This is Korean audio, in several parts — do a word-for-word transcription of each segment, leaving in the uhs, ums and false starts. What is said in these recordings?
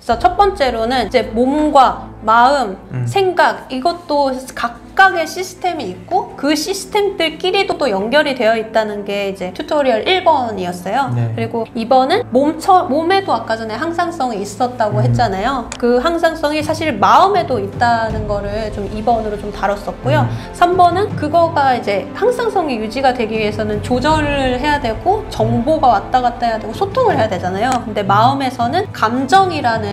그래서 첫 번째로는 이제 몸과 마음, 음. 생각 이것도 각각의 시스템이 있고 그 시스템들끼리도 또 연결이 되어 있다는 게 이제 튜토리얼 일 번이었어요. 네. 그리고 이 번은 몸처, 몸에도 아까 전에 항상성이 있었다고 음. 했잖아요. 그 항상성이 사실 마음에도 있다는 거를 좀 이 번으로 좀 다뤘었고요. 음. 삼 번은 그거가 이제 항상성이 유지가 되기 위해서는 조절을 해야 되고 정보가 왔다 갔다 해야 되고 소통을 해야 되잖아요. 근데 마음에서는 감정이라는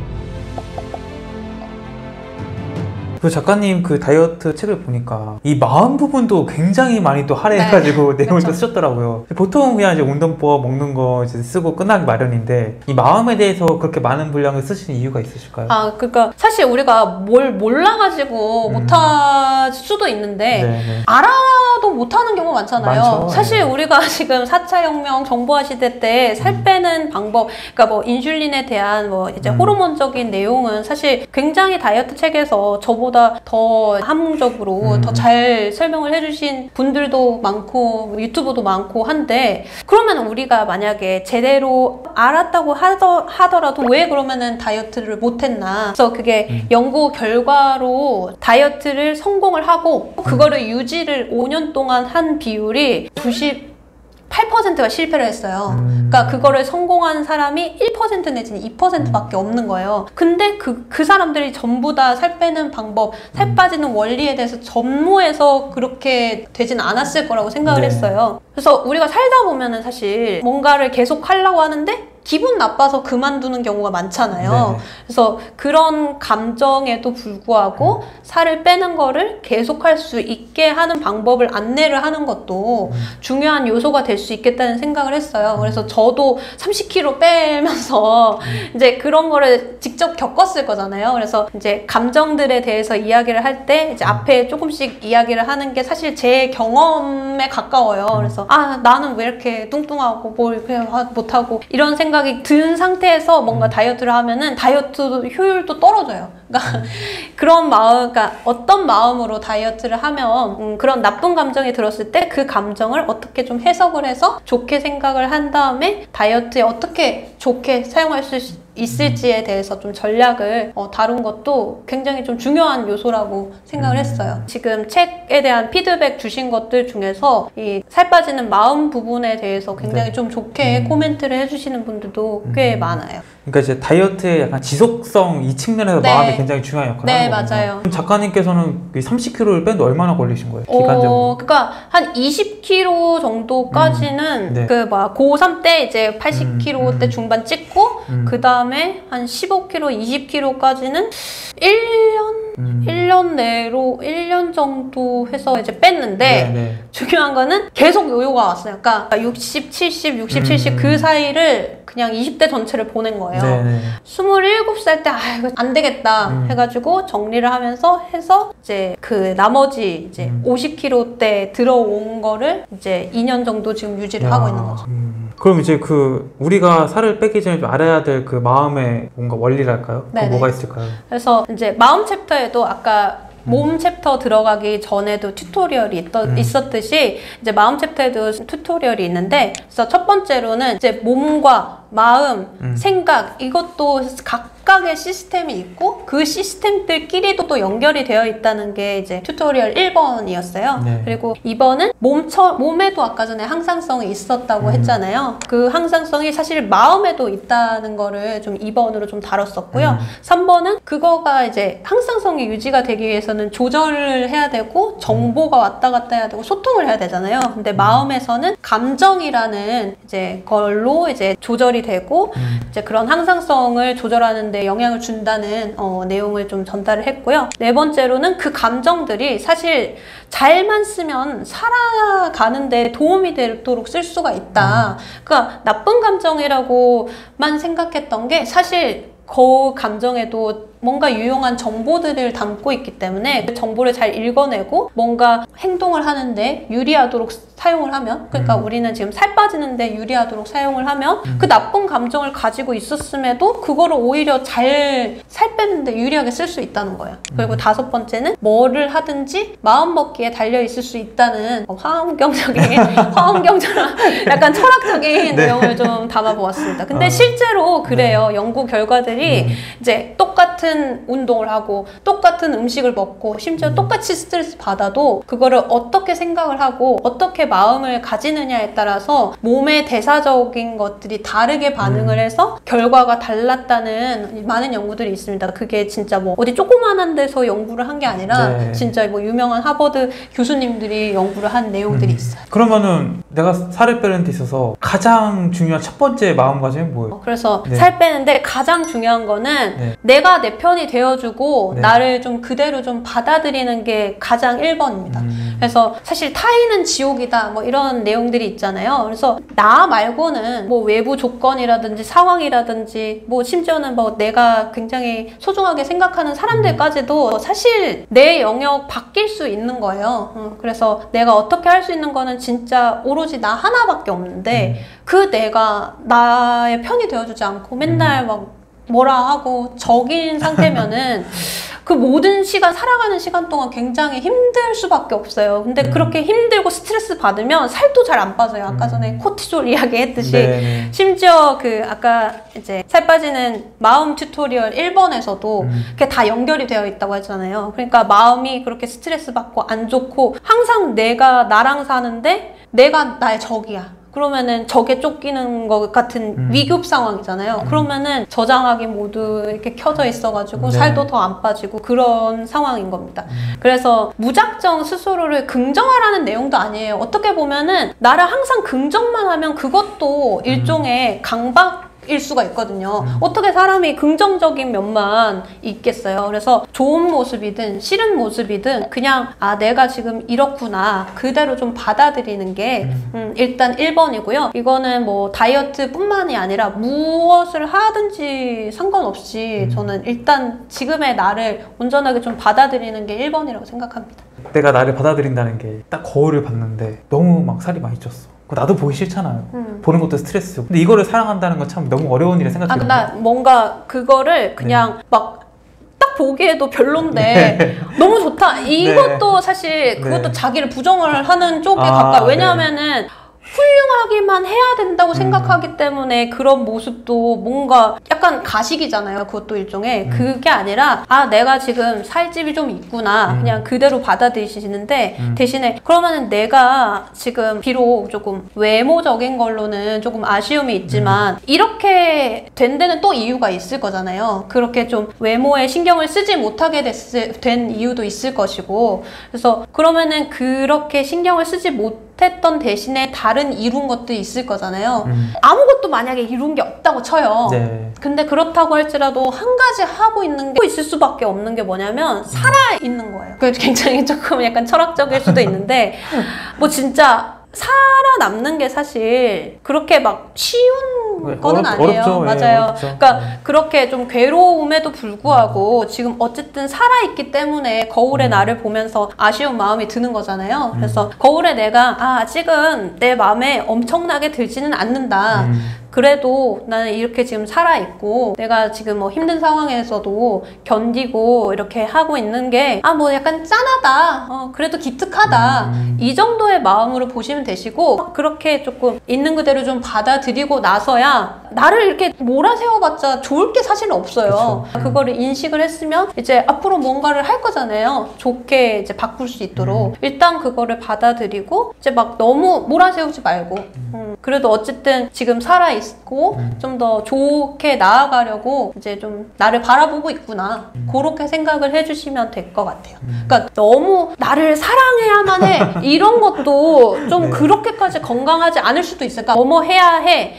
그 작가님 그 다이어트 책을 보니까 이 마음 부분도 굉장히 많이 또 할애해가지고 네. 내용을 또 쓰셨더라고요. 보통 그냥 이제 운동법 먹는 거 이제 쓰고 끝나기 마련인데 이 마음에 대해서 그렇게 많은 분량을 쓰시는 이유가 있으실까요? 아, 그러니까 사실 우리가 뭘 몰라가지고 음. 못할 수도 있는데 네네. 알아도 못하는 경우가 많잖아요. 많죠. 사실 네. 우리가 지금 사 차 혁명 정보화 시대 때 살 음. 빼는 방법, 그러니까 뭐 인슐린에 대한 뭐 이제 음. 호르몬적인 내용은 사실 굉장히 다이어트 책에서 저보다 더 함흥적으로 음. 더 잘 설명을 해주신 분들도 많고 유튜브도 많고 한데 그러면 우리가 만약에 제대로 알았다고 하더, 하더라도 왜 그러면은 다이어트를 못했나. 그래서 그게 음. 연구 결과로 다이어트를 성공을 하고 그거를 음. 유지를 오 년 동안 한 비율이 구십팔 퍼센트가 실패를 했어요. 음. 그러니까 그거를 성공한 사람이 일 퍼센트 내지는 이 퍼센트밖에 없는 거예요. 근데 그, 그 사람들이 전부 다 살 빼는 방법, 살 음. 빠지는 원리에 대해서 전무해서 그렇게 되진 않았을 거라고 생각을 네. 했어요. 그래서 우리가 살다 보면은 사실 뭔가를 계속 하려고 하는데 기분 나빠서 그만두는 경우가 많잖아요. 네네. 그래서 그런 감정에도 불구하고 음. 살을 빼는 거를 계속할 수 있게 하는 방법을 안내를 하는 것도 음. 중요한 요소가 될 수 있겠다는 생각을 했어요. 음. 그래서 저도 삼십 킬로그램 빼면서 음. 이제 그런 거를 직접 겪었을 거잖아요. 그래서 이제 감정들에 대해서 이야기를 할 때 이제 음. 앞에 조금씩 이야기를 하는 게 사실 제 경험에 가까워요. 음. 그래서 아, 나는 왜 이렇게 뚱뚱하고 뭘 이렇게 못하고 이런 생각 생각이 든 상태에서 뭔가 음. 다이어트를 하면은 다이어트 효율도 떨어져요. 그러니까 음. 그런 마음, 그러니까 어떤 마음으로 다이어트를 하면 음, 그런 나쁜 감정이 들었을 때 그 감정을 어떻게 좀 해석을 해서 좋게 생각을 한 다음에 다이어트에 어떻게 좋게 사용할 수 있을지에 대해서 좀 전략을 어, 다룬 것도 굉장히 좀 중요한 요소라고 생각을 했어요. 지금 책에 대한 피드백 주신 것들 중에서 이 살 빠지는 마음 부분에 대해서 굉장히 네. 좀 좋게 음. 코멘트를 해주시는 분들도 꽤 음. 많아요. 그러니까 이제 다이어트의 약간 지속성 이 측면에서 네. 마음이 굉장히 중요한 역할을 네, 하는 거군요. 맞아요. 그럼 작가님께서는 삼십 킬로그램을 뺀데 얼마나 걸리신 거예요? 기간적으로? 어, 그러니까 한 이십 킬로그램 정도까지는 음. 네. 그 막 고삼 때 이제 팔십 킬로그램 음. 때 중반 찍고 음. 그 다음에 한 십오 킬로그램, 이십 킬로그램까지는 일 년? 음. 일 년 내로 일 년 정도 해서 이제 뺐는데 네, 네. 중요한 거는 계속 요요가 왔어요. 그러니까 육십, 칠십, 육십, 음. 칠십 그 사이를 그냥 이십 대 전체를 보낸 거예요. 네, 네. 스물일곱 살 때 아 이거 안 되겠다 음. 해가지고 정리를 하면서 해서 이제 그 나머지 이제 음. 오십 킬로그램 때 들어온 거를 이제 이 년 정도 지금 유지를 야. 하고 있는 거죠. 음. 그럼 이제 그 우리가 살을 빼기 전에 좀 알아야 될 그 마음의 뭔가 원리랄까요? 그 뭐가 있을까요? 그래서 이제 마음 챕터에도 아까 몸 음. 챕터 들어가기 전에도 튜토리얼이 있더, 음. 있었듯이 이제 마음 챕터에도 튜토리얼이 있는데 그래서 첫 번째로는 이제 몸과 마음, 음. 생각 이것도 각각의 시스템이 있고 그 시스템들끼리도 또 연결이 되어 있다는 게 이제 튜토리얼 일 번이었어요. 네. 그리고 이 번은 몸처, 몸에도 아까 전에 항상성이 있었다고 음. 했잖아요. 그 항상성이 사실 마음에도 있다는 거를 좀 이 번으로 좀 다뤘었고요. 음. 삼 번은 그거가 이제 항상성이 유지가 되기 위해서는 조절을 해야 되고 정보가 왔다 갔다 해야 되고 소통을 해야 되잖아요. 근데 음. 마음에서는 감정이라는 이제 걸로 이제 조절이 되고 음. 이제 그런 항상성을 조절하는 데 영향을 준다는 어, 내용을 좀 전달을 했고요. 네 번째로는 그 감정들이 사실 잘만 쓰면 살아가는 데 도움이 되도록 쓸 수가 있다. 음. 그러니까 나쁜 감정이라고만 생각했던 게 사실 그 감정에도 뭔가 유용한 정보들을 담고 있기 때문에 그 정보를 잘 읽어내고 뭔가 행동을 하는데 유리하도록 사용을 하면, 그러니까 음. 우리는 지금 살 빠지는데 유리하도록 사용을 하면 음. 그 나쁜 감정을 가지고 있었음에도 그거를 오히려 잘 살 빼는데 유리하게 쓸 수 있다는 거예요. 음. 그리고 다섯 번째는 뭐를 하든지 마음먹기에 달려있을 수 있다는 화엄경적인 화엄경처럼 약간 철학적인 네. 내용을 좀 담아보았습니다. 근데 어. 실제로 그래요. 네. 연구 결과들이 음. 이제 똑같은 운동을 하고 똑같은 음식을 먹고 심지어 음. 똑같이 스트레스 받아도 그거를 어떻게 생각을 하고 어떻게 마음을 가지느냐에 따라서 몸의 대사적인 것들이 다르게 반응을 해서 결과가 달랐다는 많은 연구들이 있습니다. 그게 진짜 뭐 어디 조그만한 데서 연구를 한 게 아니라 네. 진짜 뭐 유명한 하버드 교수님들이 연구를 한 내용들이 음. 있어요. 그러면은 내가 살을 빼는 데 있어서 가장 중요한 첫 번째 마음가짐이 뭐예요? 그래서 네. 살 빼는데 가장 중요한 거는 네. 내가 내 편이 되어주고 네. 나를 좀 그대로 좀 받아들이는 게 가장 일 번입니다. 음. 그래서 사실 타인은 지옥이다 뭐 이런 내용들이 있잖아요. 그래서 나 말고는 뭐 외부 조건이라든지 상황이라든지 뭐 심지어는 뭐 내가 굉장히 소중하게 생각하는 사람들까지도 사실 내 영역 바뀔 수 있는 거예요. 그래서 내가 어떻게 할 수 있는 거는 진짜 오로지 나 하나밖에 없는데 음. 그 내가 나의 편이 되어주지 않고 맨날 막 뭐라 하고 적인 상태면은 그 모든 시간, 살아가는 시간 동안 굉장히 힘들 수밖에 없어요. 근데 음. 그렇게 힘들고 스트레스 받으면 살도 잘 안 빠져요. 아까 전에 코티졸 이야기 했듯이. 네네. 심지어 그 아까 이제 살 빠지는 마음 튜토리얼 일 번에서도 음. 그게 다 연결이 되어 있다고 했잖아요. 그러니까 마음이 그렇게 스트레스 받고 안 좋고 항상 내가 나랑 사는데 내가 나의 적이야. 그러면은 적에 쫓기는 것 같은 음. 위급 상황이잖아요. 음. 그러면은 저장하기 모두 이렇게 켜져 있어가지고 네. 살도 더 안 빠지고 그런 상황인 겁니다. 음. 그래서 무작정 스스로를 긍정하라는 내용도 아니에요. 어떻게 보면은 나를 항상 긍정만 하면 그것도 일종의 음. 강박 일 수가 있거든요. 음. 어떻게 사람이 긍정적인 면만 있겠어요. 그래서 좋은 모습이든 싫은 모습이든 그냥 아 내가 지금 이렇구나 그대로 좀 받아들이는 게 음. 음, 일단 일 번이고요. 이거는 뭐 다이어트 뿐만이 아니라 무엇을 하든지 상관없이 음. 저는 일단 지금의 나를 온전하게 좀 받아들이는 게 일 번이라고 생각합니다. 내가 나를 받아들인다는 게 딱 거울을 봤는데 너무 막 살이 많이 쪘어. 나도 보기 싫잖아요. 음. 보는 것도 스트레스고. 근데 이거를 사랑한다는 건 참 너무 어려운 일이라 생각해요. 아, 나 뭔가 그거를 그냥 네. 막 딱 보기에도 별론데 네. 너무 좋다. 이것도 네. 사실 그것도 네. 자기를 부정을 하는 쪽에 아, 가까워. 왜냐하면은 네. 훌륭하기만 해야 된다고 음. 생각하기 때문에 그런 모습도 뭔가 약간 가식이잖아요. 그것도 일종의. 음. 그게 아니라 아 내가 지금 살집이 좀 있구나. 음. 그냥 그대로 받아들이시는데 음. 대신에 그러면은 내가 지금 비록 조금 외모적인 걸로는 조금 아쉬움이 있지만 음. 이렇게 된 데는 또 이유가 있을 거잖아요. 그렇게 좀 외모에 신경을 쓰지 못하게 됐을, 된 이유도 있을 것이고 그래서 그러면은 그렇게 신경을 쓰지 못 했던 대신에 다른 이룬 것도 있을 거잖아요. 음. 아무것도 만약에 이룬 게 없다고 쳐요. 네. 근데 그렇다고 할지라도 한 가지 하고 있는 게 있을 수밖에 없는 게 뭐냐면 살아있는 거예요. 그게 굉장히 조금 약간 철학적일 수도 있는데 뭐 진짜 살아남는 게 사실 그렇게 막 쉬운 거는 어렵, 아니에요. 어렵죠. 맞아요. 예, 그러니까 네. 그렇게 좀 괴로움에도 불구하고 음. 지금 어쨌든 살아있기 때문에 거울의 음. 나를 보면서 아쉬운 마음이 드는 거잖아요. 음. 그래서 거울에 내가 아, 아직은 내 마음에 엄청나게 들지는 않는다. 음. 그래도 나는 이렇게 지금 살아있고 내가 지금 뭐 힘든 상황에서도 견디고 이렇게 하고 있는 게 아 뭐 약간 짠하다 어 그래도 기특하다 음. 이 정도의 마음으로 보시면 되시고 그렇게 조금 있는 그대로 좀 받아들이고 나서야 나를 이렇게 몰아세워봤자 좋을 게 사실은 없어요. 그쵸. 그거를 인식을 했으면 이제 앞으로 뭔가를 할 거잖아요. 좋게 이제 바꿀 수 있도록 음. 일단 그거를 받아들이고 이제 막 너무 몰아세우지 말고 음. 음, 그래도 어쨌든 지금 살아있 있고 음. 좀 더 좋게 나아가려고 이제 좀 나를 바라보고 있구나 음. 그렇게 생각을 해주시면 될 것 같아요. 음. 그러니까 너무 나를 사랑해야만 해 이런 것도 좀 네. 그렇게까지 건강하지 않을 수도 있어요. 그러니까 뭐뭐 해야 해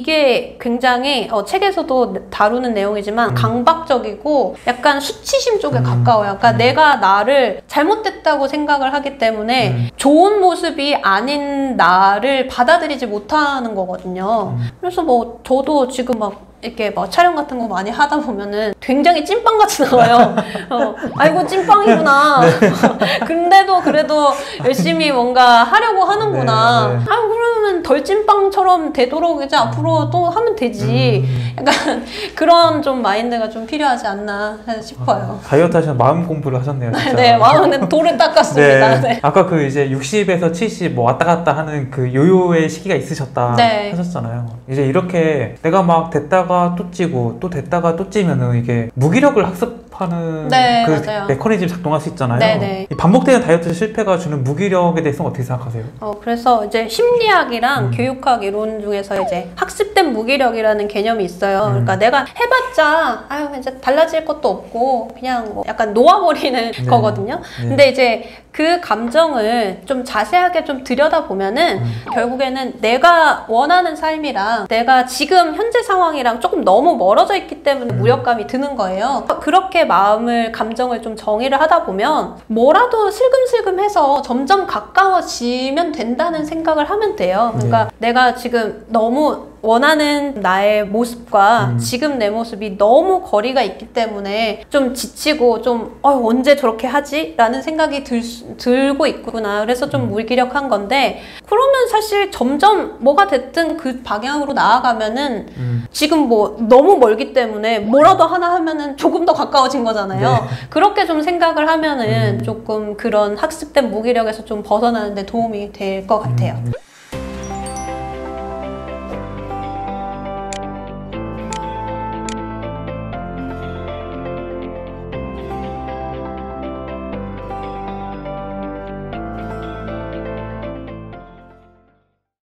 이게 굉장히 어, 책에서도 다루는 내용이지만 음. 강박적이고 약간 수치심 쪽에 음. 가까워요. 그러니까 음. 내가 나를 잘못됐다고 생각을 하기 때문에 음. 좋은 모습이 아닌 나를 받아들이지 못하는 거거든요. 음. 그래서 뭐 저도 지금 막 이렇게 뭐 촬영 같은 거 많이 하다 보면은 굉장히 찐빵같이 나와요. 어, 아이고 찐빵이구나. 네. 근데도 그래도 열심히 뭔가 하려고 하는구나. 네, 네. 아 그러면 덜 찐빵처럼 되도록 이제 앞으로 또 하면 되지. 음. 약간 그런 좀 마인드가 좀 필요하지 않나 싶어요. 아, 다이어트 하시면 마음 공부를 하셨네요. 진짜. 네, 마음은 돌을 닦았습니다. 네. 네. 아까 그 이제 육십에서 칠십 뭐 왔다 갔다 하는 그 요요의 시기가 있으셨다 네. 하셨잖아요. 이제 이렇게 내가 막 됐다가 또 찌고 또 됐다가 또 찌면은 이게 무기력을 학습하는 네, 그 맞아요. 메커니즘이 작동할 수 있잖아요. 네, 네. 이 반복되는 다이어트 실패가 주는 무기력에 대해서 어떻게 생각하세요? 어, 그래서 이제 심리학이랑 음. 교육학 이론 중에서 이제 학습된 무기력이라는 개념이 있어요. 음. 그러니까 내가 해봤자 아유 이제 달라질 것도 없고 그냥 뭐 약간 놓아버리는 네. 거거든요. 네. 근데 이제 그 감정을 좀 자세하게 좀 들여다보면은 음. 결국에는 내가 원하는 삶이랑 내가 지금 현재 상황이랑 조금 너무 멀어져 있기 때문에 음. 무력감이 드는 거예요. 그렇게 마음을, 감정을 좀 정의를 하다 보면 뭐라도 슬금슬금 해서 점점 가까워지면 된다는 생각을 하면 돼요. 그러니까 네. 내가 지금 너무 원하는 나의 모습과 음. 지금 내 모습이 너무 거리가 있기 때문에 좀 지치고 좀 어, 언제 저렇게 하지? 라는 생각이 들, 들고 있구나. 그래서 좀 음. 무기력한 건데 그러면 사실 점점 뭐가 됐든 그 방향으로 나아가면은 음. 지금 뭐 너무 멀기 때문에 뭐라도 하나 하면은 조금 더 가까워진 거잖아요. 네. 그렇게 좀 생각을 하면은 음. 조금 그런 학습된 무기력에서 좀 벗어나는 데 도움이 될 것 같아요. 음.